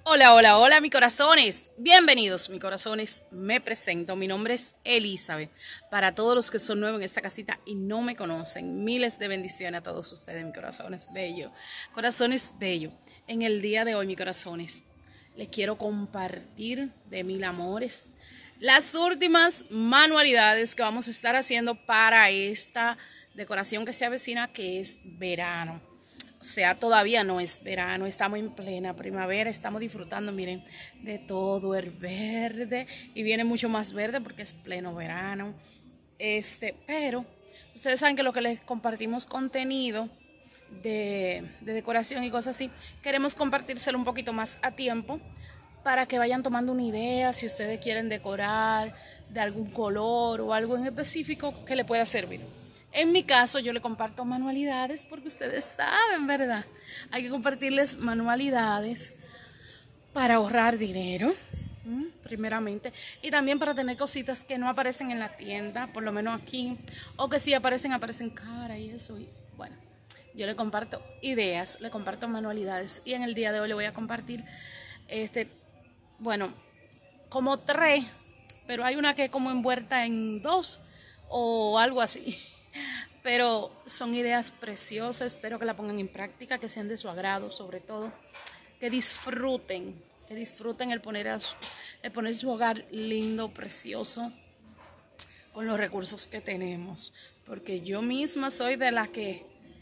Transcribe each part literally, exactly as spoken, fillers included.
Hola, hola, hola, mis corazones. Bienvenidos, mis corazones. Me presento. Mi nombre es Elizabeth. Para todos los que son nuevos en esta casita y no me conocen, miles de bendiciones a todos ustedes, mis corazones bellos. Corazones bellos. En el día de hoy, mis corazones, les quiero compartir de mil amores las últimas manualidades que vamos a estar haciendo para esta decoración que se avecina, que es verano. O sea, todavía no es verano, estamos en plena primavera, estamos disfrutando, miren, de todo el verde, y viene mucho más verde porque es pleno verano. Este, pero ustedes saben que lo que les compartimos contenido de, de decoración y cosas así, queremos compartírselo un poquito más a tiempo para que vayan tomando una idea si ustedes quieren decorar de algún color o algo en específico que le pueda servir. En mi caso, yo le comparto manualidades porque ustedes saben, ¿verdad? Hay que compartirles manualidades para ahorrar dinero, primeramente, y también para tener cositas que no aparecen en la tienda, por lo menos aquí, o que si aparecen, aparecen cara y eso. Y bueno, yo le comparto ideas, le comparto manualidades, y en el día de hoy le voy a compartir, este, bueno, como tres, pero hay una que es como envuelta en dos o algo así. Pero son ideas preciosas, espero que la pongan en práctica, que sean de su agrado, sobre todo, que disfruten, que disfruten el poner, a su, el poner su hogar lindo, precioso, con los recursos que tenemos. Porque yo misma soy de la que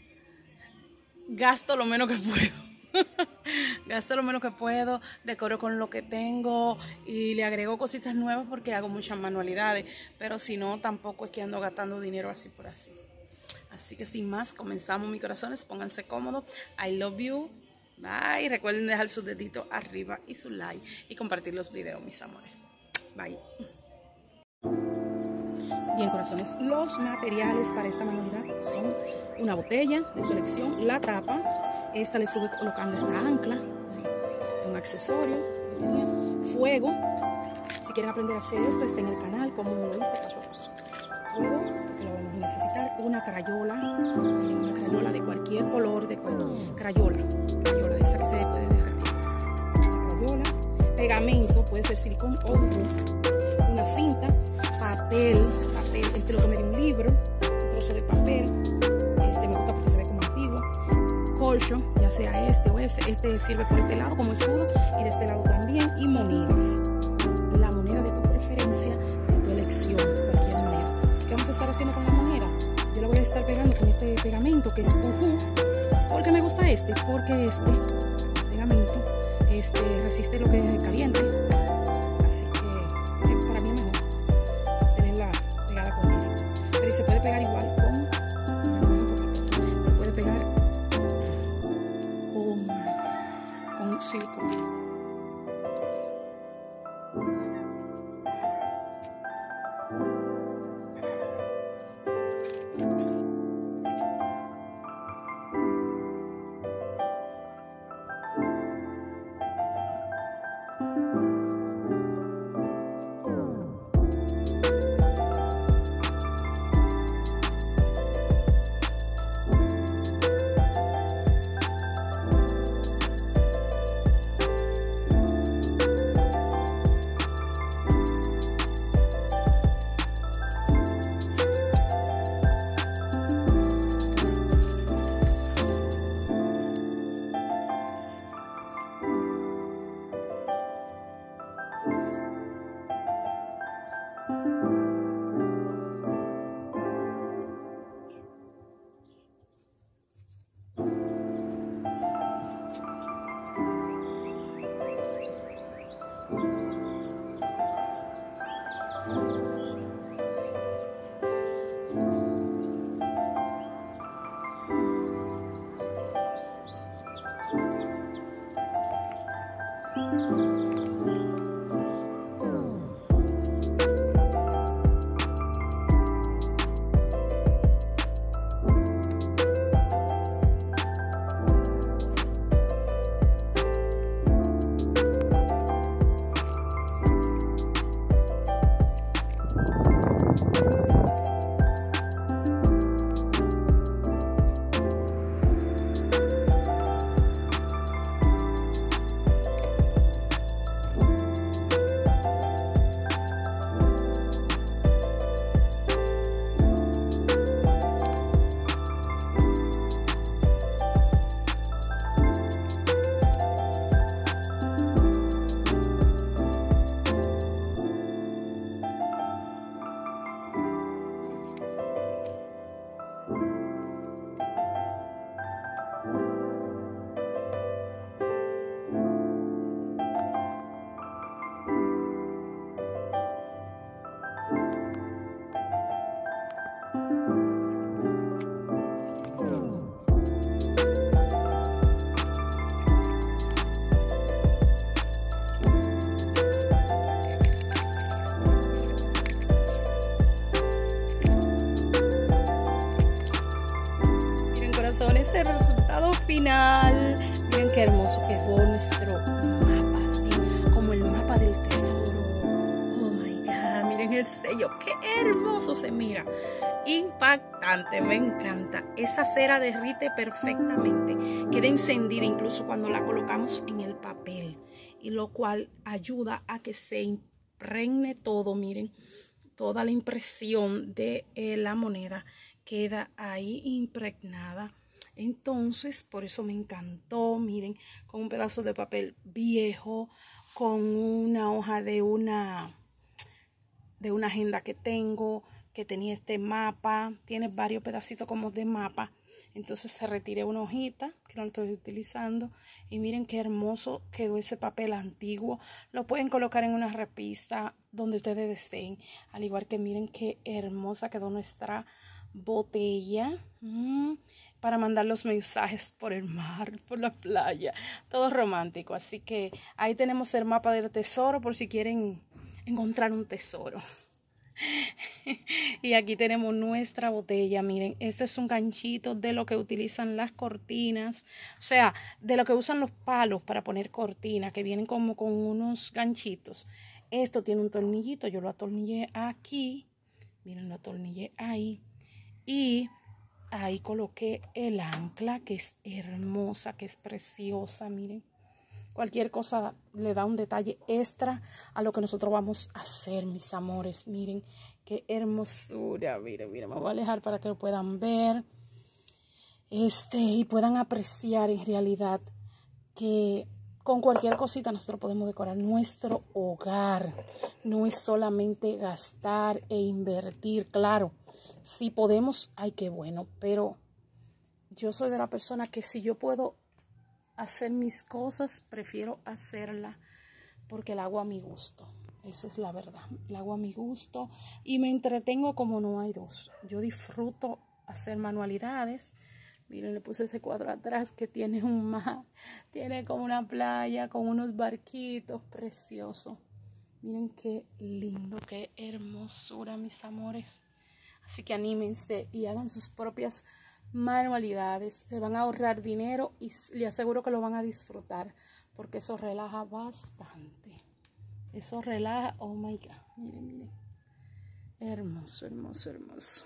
gasto lo menos que puedo. Gasto lo menos que puedo, decoro con lo que tengo y le agrego cositas nuevas porque hago muchas manualidades, pero si no, tampoco es que ando gastando dinero así por así. Así que sin más, comenzamos, mis corazones, pónganse cómodos. I love you. Bye. Recuerden dejar sus deditos arriba y su like y compartir los videos, mis amores. Bye. Bien, corazones, los materiales para esta manualidad son una botella de su elección, la tapa, esta le estuve colocando esta ancla, un accesorio, fuego. Si quieren aprender a hacer esto, está en el canal, como lo hice paso a paso. Fuego, lo vamos a necesitar, una crayola, miren, una crayola de cualquier color, de cualquier crayola, crayola de esa que se puede derretir. Una crayola, pegamento, puede ser silicón o glue, una cinta, papel, papel, este es lo que me dio un libro, un trozo de papel, este me gusta porque se ve como antiguo, corcho, ya sea este o ese, este sirve por este lado como escudo y de este lado también, y monedas, la moneda de tu preferencia, de tu elección, cualquier moneda. ¿Qué vamos a estar haciendo con la moneda? Yo la voy a estar pegando con este pegamento que es ujú. ¿Por qué me gusta este? Porque este pegamento este, resiste lo que es caliente, así que eh, para mí es mejor tenerla pegada con esto. Pero se puede pegar igual con, se puede pegar con, con silicón. es el resultado final. Miren qué hermoso quedó nuestro mapa, así como el mapa del tesoro. Oh my God, miren el sello, qué hermoso se mira. Impactante, me encanta. Esa cera derrite perfectamente, queda encendida incluso cuando la colocamos en el papel, y lo cual ayuda a que se impregne todo. Miren, toda la impresión de eh, la moneda queda ahí impregnada. Entonces, por eso me encantó. Miren, con un pedazo de papel viejo, con una hoja de una, de una agenda que tengo, que tenía este mapa. Tiene varios pedacitos como de mapa. Entonces se retiré una hojita que no lo estoy utilizando. Y miren qué hermoso quedó ese papel antiguo. Lo pueden colocar en una repisa donde ustedes deseen. Al igual que miren qué hermosa quedó nuestra botella. Mm, para mandar los mensajes por el mar, por la playa. Todo romántico. Así que ahí tenemos el mapa del tesoro por si quieren encontrar un tesoro. Y aquí tenemos nuestra botella. Miren, este es un ganchito de lo que utilizan las cortinas, o sea, de lo que usan los palos para poner cortinas, que vienen como con unos ganchitos. Esto tiene un tornillito, yo lo atornillé aquí. Miren, lo atornillé ahí. Y ahí coloqué el ancla, que es hermosa, que es preciosa. Miren, cualquier cosa le da un detalle extra a lo que nosotros vamos a hacer, mis amores. Miren qué hermosura. Miren, miren, me voy a alejar para que lo puedan ver. Este, y puedan apreciar en realidad que con cualquier cosita nosotros podemos decorar nuestro hogar. No es solamente gastar e invertir. Claro, si podemos, ay, qué bueno. Pero yo soy de la persona que si yo puedo hacer mis cosas, prefiero hacerla porque la hago a mi gusto. Esa es la verdad, la hago a mi gusto y me entretengo como no hay dos. Yo disfruto hacer manualidades. Miren, le puse ese cuadro atrás que tiene un mar, tiene como una playa con unos barquitos, precioso. Miren qué lindo, qué hermosura, mis amores. Así que anímense y hagan sus propias manualidades. Se van a ahorrar dinero y les aseguro que lo van a disfrutar porque eso relaja bastante. Eso relaja, oh my God, miren, miren. Hermoso, hermoso, hermoso.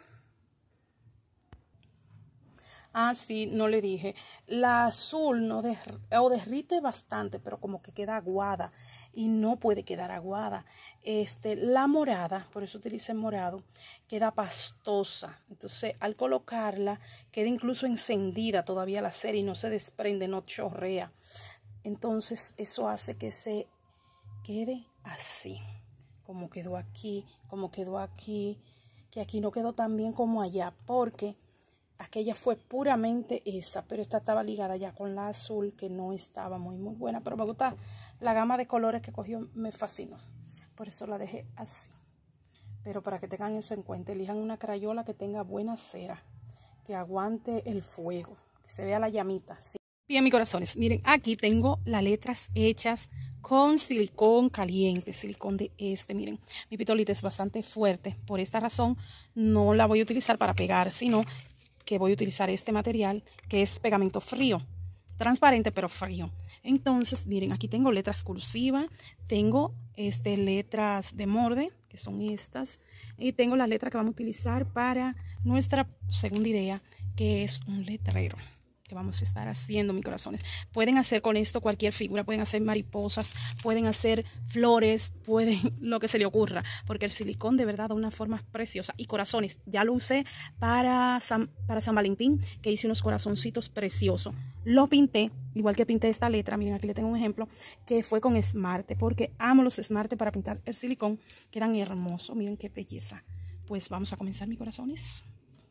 Ah, sí, no le dije. La azul no der, o derrite bastante, pero como que queda aguada. Y no puede quedar aguada. Este, la morada, por eso utilicé morado, queda pastosa. Entonces, al colocarla, queda incluso encendida todavía la cera y no se desprende, no chorrea. Entonces, eso hace que se quede así. Como quedó aquí, como quedó aquí. Que aquí no quedó tan bien como allá, porque aquella fue puramente esa, pero esta estaba ligada ya con la azul, que no estaba muy muy buena, pero me gusta la gama de colores que cogió, me fascinó, por eso la dejé así. Pero para que tengan eso en cuenta, elijan una crayola que tenga buena cera, que aguante el fuego, que se vea la llamita, ¿sí? Bien, mis corazones, miren, aquí tengo las letras hechas con silicón caliente, silicón de este. Miren, mi pitolita es bastante fuerte, por esta razón no la voy a utilizar para pegar, sino que voy a utilizar este material que es pegamento frío, transparente pero frío. Entonces, miren, aquí tengo letras cursivas, tengo este, letras de molde, que son estas, y tengo las letras que vamos a utilizar para nuestra segunda idea, que es un letrero que vamos a estar haciendo, mis corazones. Pueden hacer con esto cualquier figura, pueden hacer mariposas, pueden hacer flores, pueden lo que se le ocurra, porque el silicón de verdad da una forma preciosa. Y corazones, ya lo usé para San, para San Valentín, que hice unos corazoncitos preciosos. Lo pinté, igual que pinté esta letra, miren, aquí le tengo un ejemplo, que fue con esmalte, porque amo los esmaltes para pintar el silicón, que eran hermosos. Miren qué belleza. Pues vamos a comenzar, mis corazones.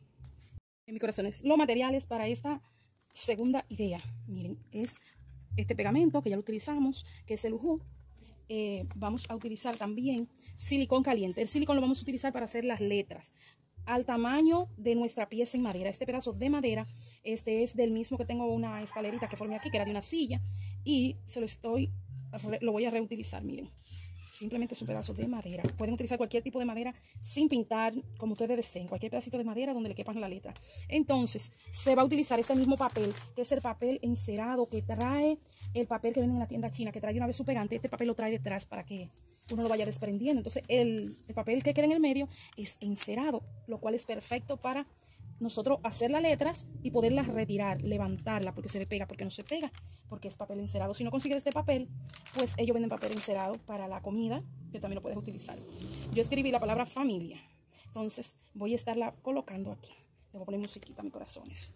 Mis corazones, los materiales para esta segunda idea, miren, es este pegamento que ya lo utilizamos, que es el Ujú. Eh, vamos a utilizar también silicón caliente. El silicón lo vamos a utilizar para hacer las letras al tamaño de nuestra pieza en madera. Este pedazo de madera, este es del mismo que tengo una escalerita que formé aquí, que era de una silla, y se lo estoy, lo voy a reutilizar, miren. simplemente es un pedazo de madera. Pueden utilizar cualquier tipo de madera sin pintar, como ustedes deseen, cualquier pedacito de madera donde le quepan la letra. Entonces, se va a utilizar este mismo papel, que es el papel encerado que trae el papel que venden en la tienda china, que trae una vez su pegante. Este papel lo trae detrás para que uno lo vaya desprendiendo. Entonces, el, el papel que queda en el medio es encerado, lo cual es perfecto para nosotros hacer las letras y poderlas retirar, levantarla, porque se le pega, porque no se pega, porque es papel encerado. Si no consigues este papel, pues ellos venden papel encerado para la comida, que también lo puedes utilizar. Yo escribí la palabra familia, entonces voy a estarla colocando aquí. Le voy a poner musiquita, mis corazones.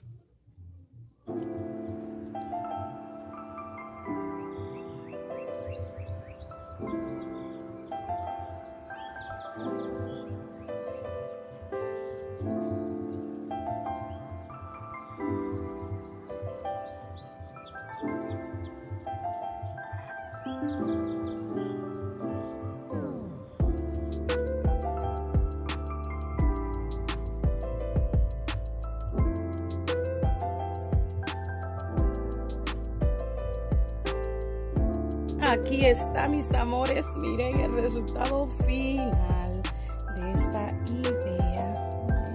Aquí está, mis amores, miren el resultado final de esta idea.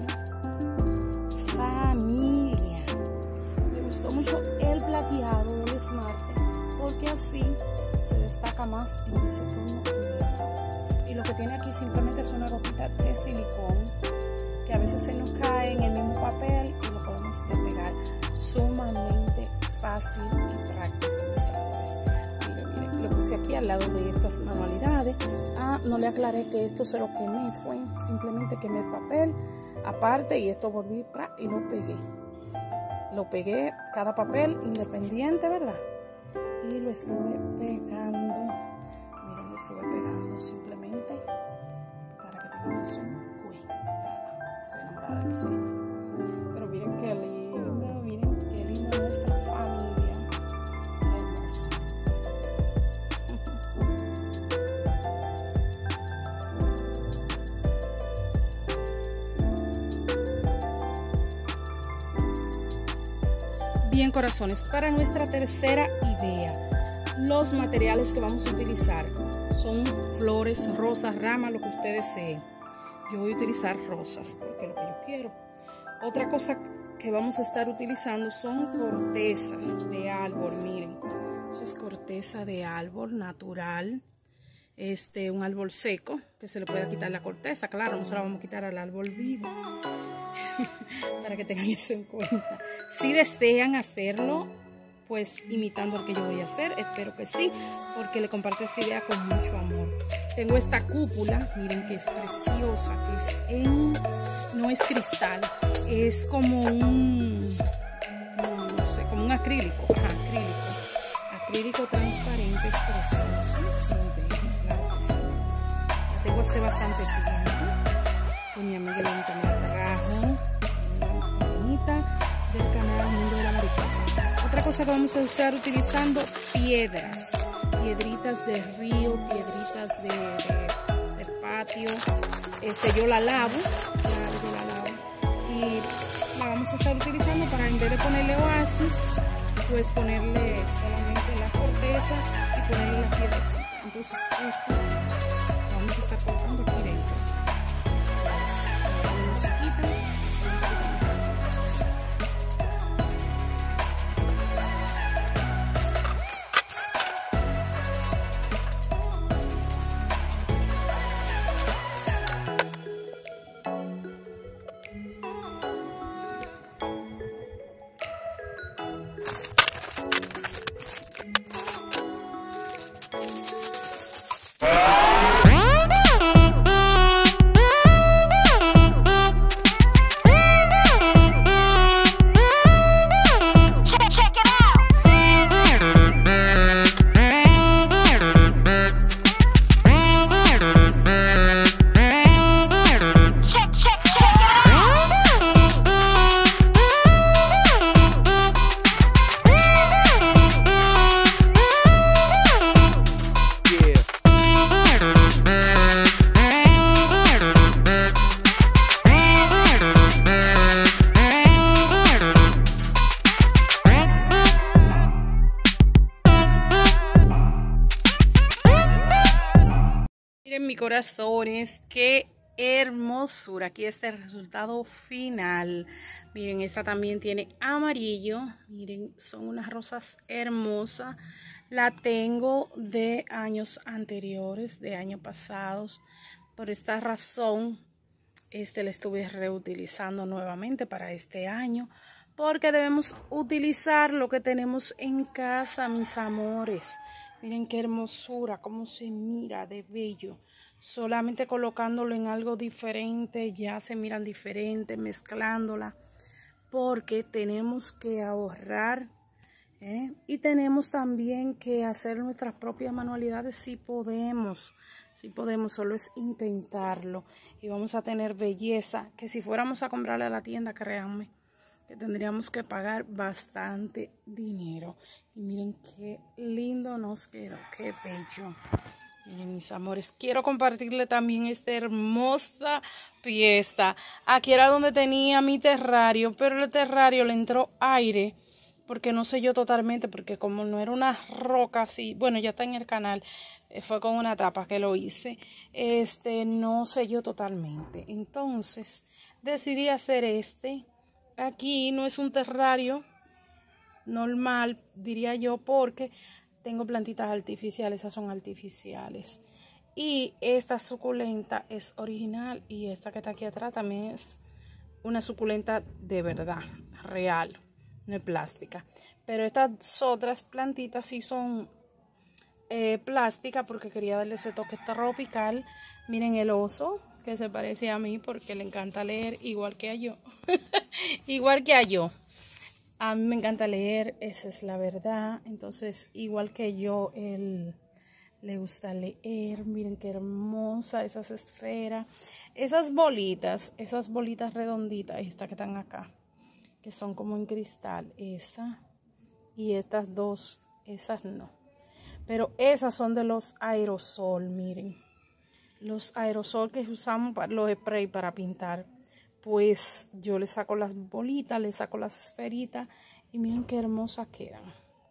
Familia. Me gustó mucho el plateado del esmalte porque así se destaca más en ese tono negro. Y lo que tiene aquí simplemente es una gotita de silicón que a veces se nos cae en el mismo papel y lo podemos despegar. Sumamente fácil y práctico, mis amores. Lo puse aquí al lado de estas manualidades. Ah, no le aclaré que esto se lo quemé, fue simplemente quemé el papel aparte y esto volví pra, y lo pegué. Lo pegué cada papel independiente, ¿verdad? Y lo estuve pegando. Miren, lo estuve pegando simplemente para que tengan eso en cuenta. Estoy enamorada de mi señor. Pero miren qué lindo, miren qué lindo nuestra familia. Bien, corazones, para nuestra tercera idea, los materiales que vamos a utilizar son flores, rosas, ramas, lo que ustedes deseen. Yo voy a utilizar rosas porque es lo que yo quiero. Otra cosa que vamos a estar utilizando son cortezas de árbol, miren. Eso es corteza de árbol natural, este, un árbol seco, que se le pueda quitar la corteza. Claro, no se la vamos a quitar al árbol vivo. Para que tengan eso en cuenta. Si desean hacerlo, pues imitando al que yo voy a hacer, espero que sí, porque le comparto esta idea con mucho amor. Tengo esta cúpula, miren que es preciosa, que es en, no es cristal, es como un, no sé, como un acrílico, ajá, acrílico, acrílico transparente, es precioso. Claro que sí. La tengo hace bastante tiempo, que mi amiga Lenita me la trajo, del canal Mundo de la Mariposa. Otra cosa que vamos a estar utilizando, piedras, piedritas de río, piedritas de, de, de patio. Este, yo la lavo, claro, yo la lavo y la vamos a estar utilizando para, en vez de ponerle oasis, pues ponerle solamente la corteza y ponerle la piedrecita. Entonces esto lo vamos a estar colocando aquí dentro. Pues, la musiquita. Miren, mi corazones, qué hermosura. Aquí está el resultado final. Miren, esta también tiene amarillo. Miren, son unas rosas hermosas. La tengo de años anteriores, de años pasados. Por esta razón, este la estuve reutilizando nuevamente para este año. Porque debemos utilizar lo que tenemos en casa, mis amores. Miren qué hermosura, cómo se mira de bello. Solamente colocándolo en algo diferente, ya se miran diferente, mezclándola. Porque tenemos que ahorrar, ¿eh? Y tenemos también que hacer nuestras propias manualidades si podemos. Si podemos, solo es intentarlo. Y vamos a tener belleza, que si fuéramos a comprarle a la tienda, créanme, que tendríamos que pagar bastante dinero. Y miren qué lindo nos quedó, qué bello. Miren, mis amores, quiero compartirle también esta hermosa pieza. Aquí era donde tenía mi terrario, pero el terrario le entró aire, porque no selló totalmente, porque como no era una roca así, bueno, ya está en el canal, eh, fue con una tapa que lo hice, este no selló totalmente. Entonces decidí hacer este. Aquí no es un terrario normal, diría yo, porque tengo plantitas artificiales, esas son artificiales. Y esta suculenta es original y esta que está aquí atrás también es una suculenta de verdad, real, no es plástica. Pero estas otras plantitas sí son eh, plásticas porque quería darle ese toque tropical. Miren el oso, que se parece a mí porque le encanta leer igual que a yo. Igual que a yo. A mí me encanta leer, esa es la verdad. Entonces, igual que yo, él le gusta leer. Miren qué hermosa esas esferas. Esas bolitas, esas bolitas redonditas, estas que están acá, que son como en cristal. Esa y estas dos, esas no. Pero esas son de los aerosol, miren. Los aerosol que usamos para los spray para pintar. Pues yo le saco las bolitas, le saco las esferitas y miren qué hermosas quedan.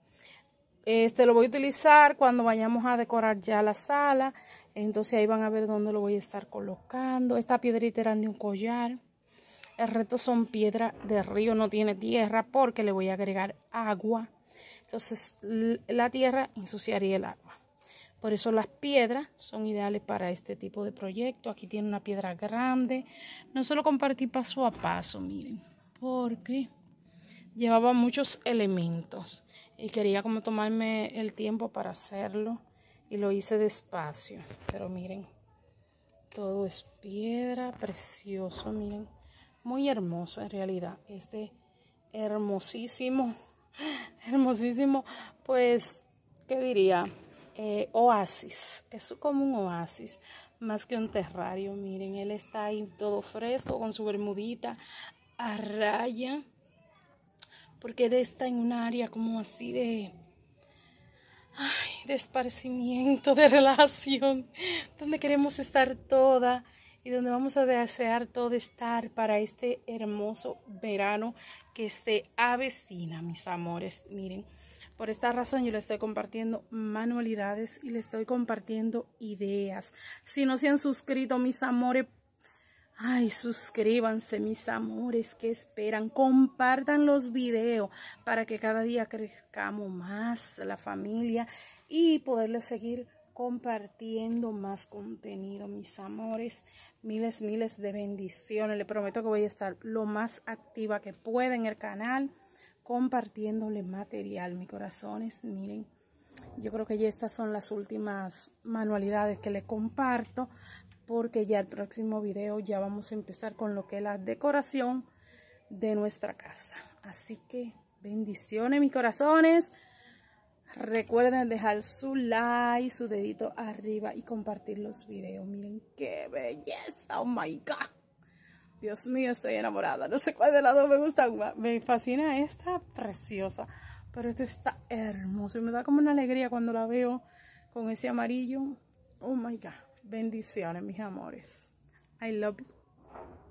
Este lo voy a utilizar cuando vayamos a decorar ya la sala. Entonces ahí van a ver dónde lo voy a estar colocando. Esta piedrita eran de un collar. El resto son piedra de río, no tiene tierra porque le voy a agregar agua. Entonces la tierra ensuciaría el agua. Por eso las piedras son ideales para este tipo de proyecto. Aquí tiene una piedra grande. No solo compartí paso a paso, miren, porque llevaba muchos elementos y quería como tomarme el tiempo para hacerlo y lo hice despacio. Pero miren, todo es piedra, precioso, miren, muy hermoso en realidad. Este hermosísimo, hermosísimo, pues, ¿qué diría? Eh, oasis, es como un oasis, más que un terrario. Miren, él está ahí todo fresco con su bermudita a raya, porque él está en un área como así de, ay, de esparcimiento, de relajación, donde queremos estar toda y donde vamos a desear todo estar para este hermoso verano que se avecina, mis amores. Miren, por esta razón yo les estoy compartiendo manualidades y les estoy compartiendo ideas. Si no se han suscrito, mis amores, ay, suscríbanse, mis amores, ¿qué esperan? Compartan los videos para que cada día crezcamos más la familia y poderles seguir compartiendo más contenido, mis amores. Miles, miles de bendiciones. Les prometo que voy a estar lo más activa que pueda en el canal, compartiéndole material, mis corazones. Miren, yo creo que ya estas son las últimas manualidades que les comparto, porque ya el próximo video ya vamos a empezar con lo que es la decoración de nuestra casa. Así que bendiciones, mis corazones. Recuerden dejar su like, su dedito arriba y compartir los videos. Miren qué belleza, oh my god. Dios mío, estoy enamorada. No sé cuál de las dos me gusta más. Me fascina esta preciosa. Pero esto está hermoso. Y me da como una alegría cuando la veo con ese amarillo. Oh my God. Bendiciones, mis amores. I love you.